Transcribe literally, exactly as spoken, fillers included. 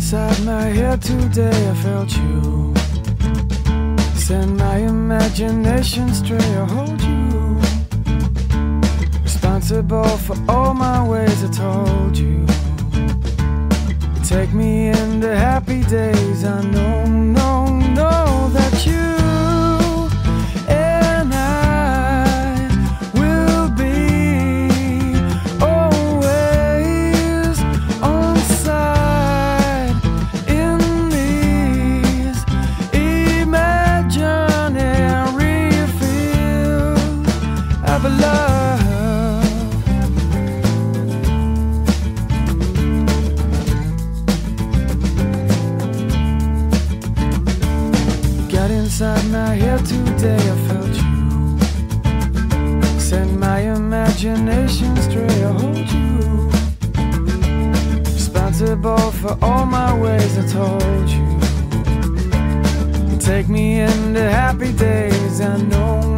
inside my head today, I felt you. Send my imagination stray, I hold you. Responsible for all my ways, I told you. You take me into happy days, I know, know, know that you and I will be always on side in these imaginary fields of love. Inside my head today, I felt you. Send my imagination stray, I hold you. Responsible for all my ways, I told you. You take me into happy days, I know.